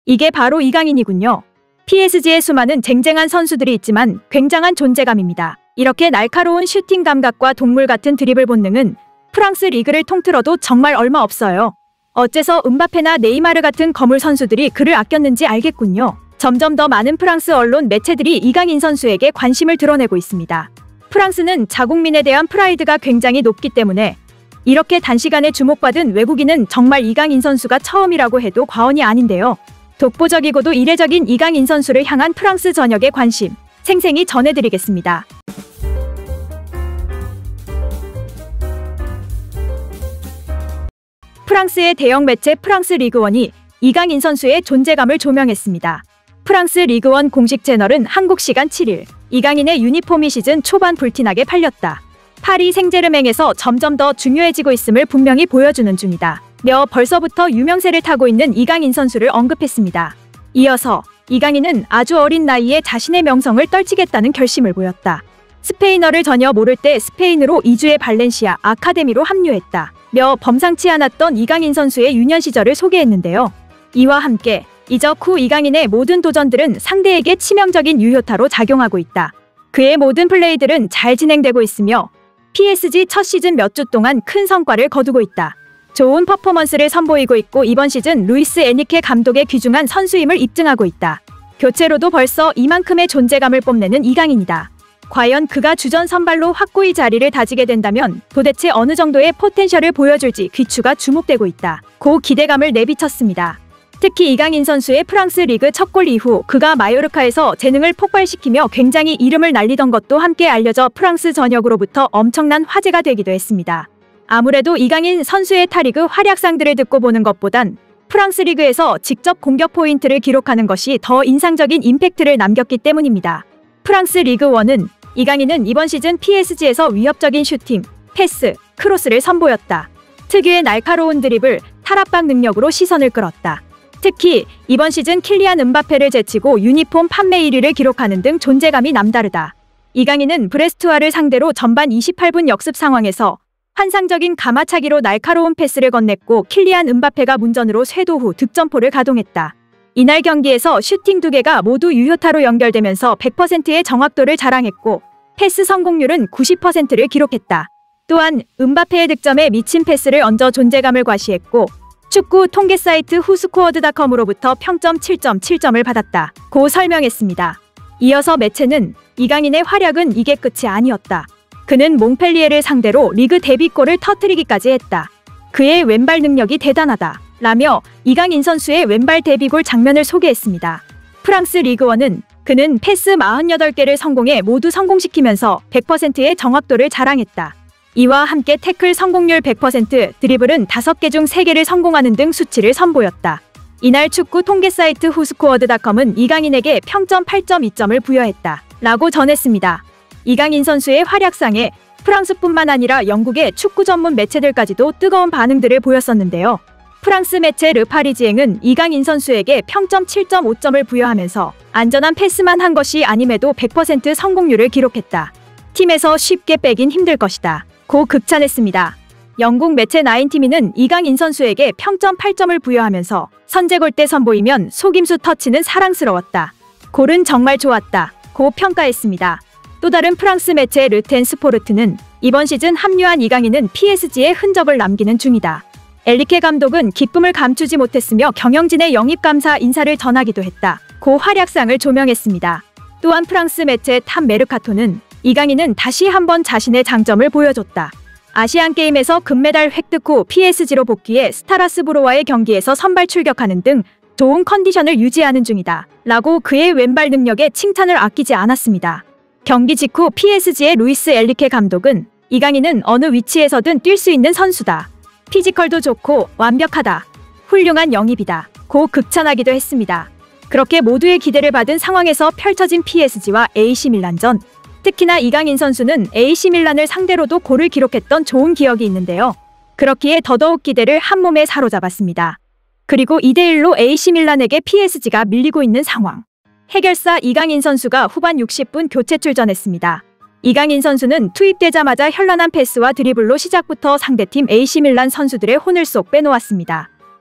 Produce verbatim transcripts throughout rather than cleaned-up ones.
이게 바로 이강인이군요. 피에스지에 수많은 쟁쟁한 선수들이 있지만 굉장한 존재감입니다. 이렇게 날카로운 슈팅 감각과 동물 같은 드리블 본능은 프랑스 리그를 통틀어도 정말 얼마 없어요. 어째서 음바페나 네이마르 같은 거물 선수들이 그를 아꼈는지 알겠군요. 점점 더 많은 프랑스 언론 매체들이 이강인 선수에게 관심을 드러내고 있습니다. 프랑스는 자국민에 대한 프라이드가 굉장히 높기 때문에 이렇게 단시간에 주목받은 외국인은 정말 이강인 선수가 처음이라고 해도 과언이 아닌데요. 독보적이고도 이례적인 이강인 선수를 향한 프랑스 전역의 관심, 생생히 전해드리겠습니다. 프랑스의 대형 매체 프랑스 리그원이 이강인 선수의 존재감을 조명했습니다. 프랑스 리그원 공식 채널은 한국 시간 칠 일, 이강인의 유니폼이 시즌 초반 불티나게 팔렸다. 파리 생제르맹에서 점점 더 중요해지고 있음을 분명히 보여주는 중이다. 며 벌써부터 유명세를 타고 있는 이강인 선수를 언급했습니다. 이어서 이강인은 아주 어린 나이에 자신의 명성을 떨치겠다는 결심을 보였다. 스페인어를 전혀 모를 때 스페인으로 이주해 발렌시아 아카데미로 합류했다. 며 범상치 않았던 이강인 선수의 유년 시절을 소개했는데요. 이와 함께 이적 후 이강인의 모든 도전들은 상대에게 치명적인 유효타로 작용하고 있다. 그의 모든 플레이들은 잘 진행되고 있으며 피에스지 첫 시즌 몇 주 동안 큰 성과를 거두고 있다. 좋은 퍼포먼스를 선보이고 있고 이번 시즌 루이스 에니케 감독의 귀중한 선수임을 입증하고 있다. 교체로도 벌써 이만큼의 존재감을 뽐내는 이강인이다. 과연 그가 주전 선발로 확고히 자리를 다지게 된다면 도대체 어느 정도의 포텐셜을 보여줄지 귀추가 주목되고 있다. 고 기대감을 내비쳤습니다. 특히 이강인 선수의 프랑스 리그 첫 골 이후 그가 마요르카에서 재능을 폭발시키며 굉장히 이름을 날리던 것도 함께 알려져 프랑스 전역으로부터 엄청난 화제가 되기도 했습니다. 아무래도 이강인 선수의 타리그 활약상들을 듣고 보는 것보단 프랑스 리그에서 직접 공격 포인트를 기록하는 것이 더 인상적인 임팩트를 남겼기 때문입니다. 프랑스 리그 일은 이강인은 이번 시즌 피에스지에서 위협적인 슈팅, 패스, 크로스를 선보였다. 특유의 날카로운 드리블, 탈압박 능력으로 시선을 끌었다. 특히 이번 시즌 킬리안 음바페를 제치고 유니폼 판매 일 위를 기록하는 등 존재감이 남다르다. 이강인은 브레스트와를 상대로 전반 이십팔 분 역습 상황에서 환상적인 가마차기로 날카로운 패스를 건넸고 킬리안 음바페가 문전으로 쇄도 후 득점포를 가동했다. 이날 경기에서 슈팅 두 개가 모두 유효타로 연결되면서 백 퍼센트의 정확도를 자랑했고 패스 성공률은 구십 퍼센트를 기록했다. 또한 음바페의 득점에 미친 패스를 얹어 존재감을 과시했고 축구 통계 사이트 후스코어드닷컴으로부터 평점 칠 점 칠 점을 받았다. 고 설명했습니다. 이어서 매체는 이강인의 활약은 이게 끝이 아니었다. 그는 몽펠리에를 상대로 리그 데뷔골을 터뜨리기까지 했다. 그의 왼발 능력이 대단하다. 라며 이강인 선수의 왼발 데뷔골 장면을 소개했습니다. 프랑스 리그 일은 그는 패스 사십팔 개를 성공해 모두 성공시키면서 백 퍼센트의 정확도를 자랑했다. 이와 함께 태클 성공률 백 퍼센트, 드리블은 다섯 개 중 세 개를 성공하는 등 수치를 선보였다. 이날 축구 통계 사이트 후스코어드닷컴은 이강인에게 평점 팔 점 이 점을 부여했다. 라고 전했습니다. 이강인 선수의 활약상에 프랑스뿐만 아니라 영국의 축구 전문 매체들까지도 뜨거운 반응들을 보였었는데요. 프랑스 매체 르파리지앵은 이강인 선수에게 평점 칠 점 오 점을 부여하면서 안전한 패스만 한 것이 아님에도 백 퍼센트 성공률을 기록했다. 팀에서 쉽게 빼긴 힘들 것이다. 고 극찬했습니다. 영국 매체 나인티미는 이강인 선수에게 평점 팔 점을 부여하면서 선제골 때 선보이면 속임수 터치는 사랑스러웠다. 골은 정말 좋았다. 고 평가했습니다. 또 다른 프랑스 매체 르텐 스포르트는 이번 시즌 합류한 이강인은 피에스지에 흔적을 남기는 중이다. 엘리케 감독은 기쁨을 감추지 못했으며 경영진의 영입 감사 인사를 전하기도 했다. 고 활약상을 조명했습니다. 또한 프랑스 매체 탑 메르카토는 이강인은 다시 한번 자신의 장점을 보여줬다. 아시안게임에서 금메달 획득 후 피에스지로 복귀해 스타라스부르와의 경기에서 선발 출격하는 등 좋은 컨디션을 유지하는 중이다. 라고 그의 왼발 능력에 칭찬을 아끼지 않았습니다. 경기 직후 피에스지의 루이스 엔리케 감독은 이강인은 어느 위치에서든 뛸 수 있는 선수다. 피지컬도 좋고 완벽하다. 훌륭한 영입이다. 고 극찬하기도 했습니다. 그렇게 모두의 기대를 받은 상황에서 펼쳐진 피에스지와 에이씨 밀란전. 특히나 이강인 선수는 에이씨 밀란을 상대로도 골을 기록했던 좋은 기억이 있는데요. 그렇기에 더더욱 기대를 한몸에 사로잡았습니다. 그리고 이 대 일로 에이씨 밀란에게 피에스지가 밀리고 있는 상황. 해결사 이강인 선수가 후반 육십 분 교체 출전했습니다. 이강인 선수는 투입되자마자 현란한 패스와 드리블로 시작부터 상대팀 에이씨 밀란 선수들의 혼을 쏙 빼놓았습니다.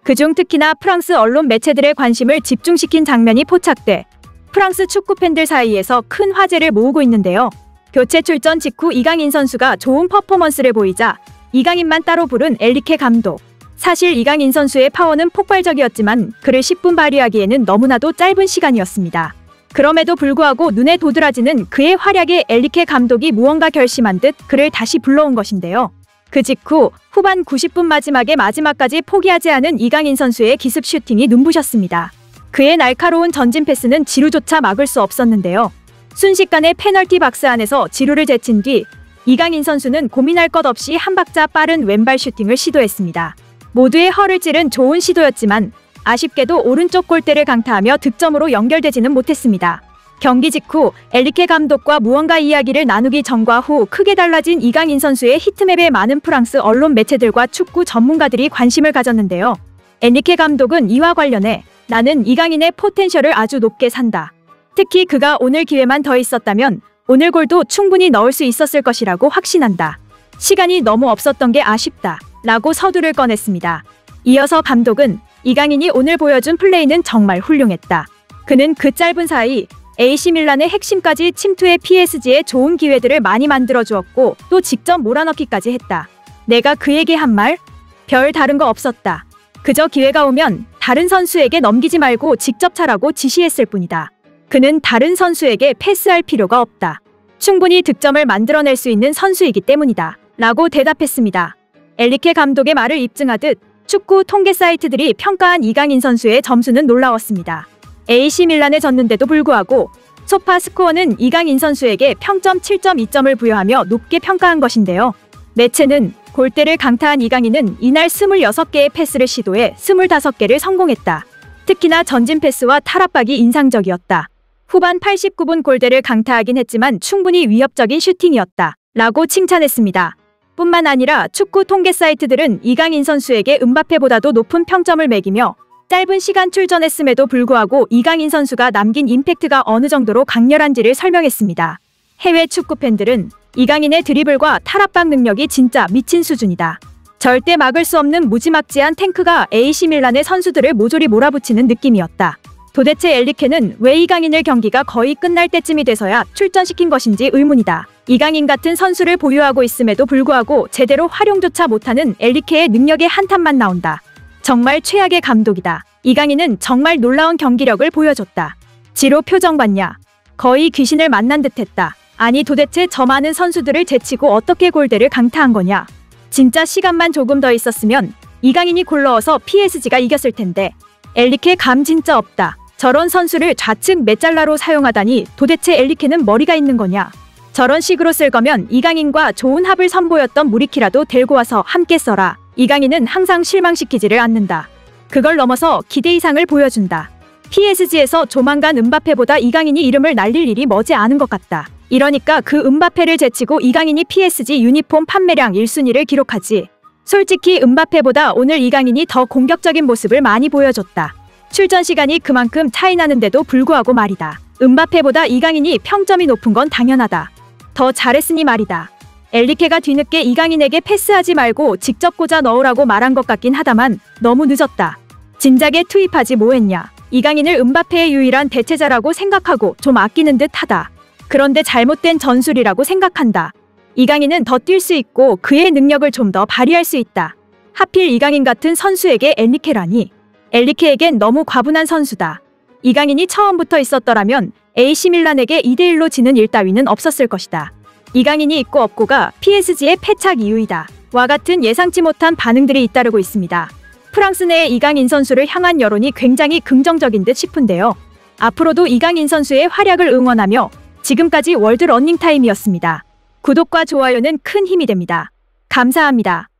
그중 특히나 프랑스 언론 매체들의 관심을 집중시킨 장면이 포착돼 프랑스 축구 팬들 사이에서 큰 화제를 모으고 있는데요. 교체 출전 직후 이강인 선수가 좋은 퍼포먼스를 보이자 이강인만 따로 부른 엔리케 감독. 사실 이강인 선수의 파워는 폭발적이었지만 그를 십 분 발휘하기에는 너무나도 짧은 시간이었습니다. 그럼에도 불구하고 눈에 도드라지는 그의 활약에 엔리케 감독이 무언가 결심한 듯 그를 다시 불러온 것인데요. 그 직후 후반 구십 분 마지막에 마지막까지 포기하지 않은 이강인 선수의 기습 슈팅이 눈부셨습니다. 그의 날카로운 전진 패스는 지루조차 막을 수 없었는데요. 순식간에 페널티 박스 안에서 지루를 제친 뒤 이강인 선수는 고민할 것 없이 한 박자 빠른 왼발 슈팅을 시도했습니다. 모두의 허를 찌른 좋은 시도였지만 아쉽게도 오른쪽 골대를 강타하며 득점으로 연결되지는 못했습니다. 경기 직후 엔리케 감독과 무언가 이야기를 나누기 전과 후 크게 달라진 이강인 선수의 히트맵에 많은 프랑스 언론 매체들과 축구 전문가들이 관심을 가졌는데요. 엔리케 감독은 이와 관련해 나는 이강인의 포텐셜을 아주 높게 산다. 특히 그가 오늘 기회만 더 있었다면 오늘 골도 충분히 넣을 수 있었을 것이라고 확신한다. 시간이 너무 없었던 게 아쉽다. 라고 서두를 꺼냈습니다. 이어서 감독은 이강인이 오늘 보여준 플레이는 정말 훌륭했다. 그는 그 짧은 사이 에이씨 밀란의 핵심까지 침투해 피에스지에 좋은 기회들을 많이 만들어주었고 또 직접 몰아넣기까지 했다. 내가 그에게 한 말? 별 다른 거 없었다. 그저 기회가 오면 다른 선수에게 넘기지 말고 직접 차라고 지시했을 뿐이다. 그는 다른 선수에게 패스할 필요가 없다. 충분히 득점을 만들어낼 수 있는 선수이기 때문이다. 라고 대답했습니다. 엔리케 감독의 말을 입증하듯 축구 통계 사이트들이 평가한 이강인 선수의 점수는 놀라웠습니다. 에이씨 밀란에 졌는데도 불구하고 소파 스코어는 이강인 선수에게 평점 칠 점 이 점을 부여하며 높게 평가한 것인데요. 매체는 골대를 강타한 이강인은 이날 스물여섯 개의 패스를 시도해 스물다섯 개를 성공했다. 특히나 전진 패스와 탈압박이 인상적이었다. 후반 팔십구 분 골대를 강타하긴 했지만 충분히 위협적인 슈팅이었다. 라고 칭찬했습니다. 뿐만 아니라 축구 통계 사이트들은 이강인 선수에게 음바페보다도 높은 평점을 매기며 짧은 시간 출전했음에도 불구하고 이강인 선수가 남긴 임팩트가 어느 정도로 강렬한지를 설명했습니다. 해외 축구 팬들은 이강인의 드리블과 탈압박 능력이 진짜 미친 수준이다. 절대 막을 수 없는 무지막지한 탱크가 에이씨 밀란의 선수들을 모조리 몰아붙이는 느낌이었다. 도대체 엔리케는 왜 이강인을 경기가 거의 끝날 때쯤이 돼서야 출전시킨 것인지 의문이다. 이강인 같은 선수를 보유하고 있음에도 불구하고 제대로 활용조차 못하는 엔리케의 능력의 한탄만 나온다. 정말 최악의 감독이다. 이강인은 정말 놀라운 경기력을 보여줬다. 지로 표정 봤냐? 거의 귀신을 만난 듯했다. 아니 도대체 저 많은 선수들을 제치고 어떻게 골대를 강타한 거냐? 진짜 시간만 조금 더 있었으면 이강인이 골 넣어서 피에스지가 이겼을 텐데. 엔리케 감 진짜 없다. 저런 선수를 좌측 메잘라로 사용하다니 도대체 엔리케는 머리가 있는 거냐? 저런 식으로 쓸 거면 이강인과 좋은 합을 선보였던 무리키라도 데리고 와서 함께 써라. 이강인은 항상 실망시키지를 않는다. 그걸 넘어서 기대 이상을 보여준다. 피에스지에서 조만간 음바페보다 이강인이 이름을 날릴 일이 머지 않은 것 같다. 이러니까 그 음바페를 제치고 이강인이 피에스지 유니폼 판매량 일 순위를 기록하지. 솔직히 음바페보다 오늘 이강인이 더 공격적인 모습을 많이 보여줬다. 출전 시간이 그만큼 차이 나는데도 불구하고 말이다. 음바페보다 이강인이 평점이 높은 건 당연하다. 더 잘했으니 말이다. 엔리케가 뒤늦게 이강인에게 패스하지 말고 직접 꽂아 넣으라고 말한 것 같긴 하다만 너무 늦었다. 진작에 투입하지 뭐했냐. 이강인을 음바페의 유일한 대체자라고 생각하고 좀 아끼는 듯 하다. 그런데 잘못된 전술이라고 생각한다. 이강인은 더 뛸 수 있고 그의 능력을 좀 더 발휘할 수 있다. 하필 이강인 같은 선수에게 엔리케라니. 엔리케에겐 너무 과분한 선수다. 이강인이 처음부터 있었더라면 에이씨 밀란에게 이 대 일로 지는 일 따위는 없었을 것이다. 이강인이 있고 없고가 피에스지의 패착 이유이다. 와 같은 예상치 못한 반응들이 잇따르고 있습니다. 프랑스 내의 이강인 선수를 향한 여론이 굉장히 긍정적인 듯 싶은데요. 앞으로도 이강인 선수의 활약을 응원하며 지금까지 월드 러닝타임이었습니다. 구독과 좋아요는 큰 힘이 됩니다. 감사합니다.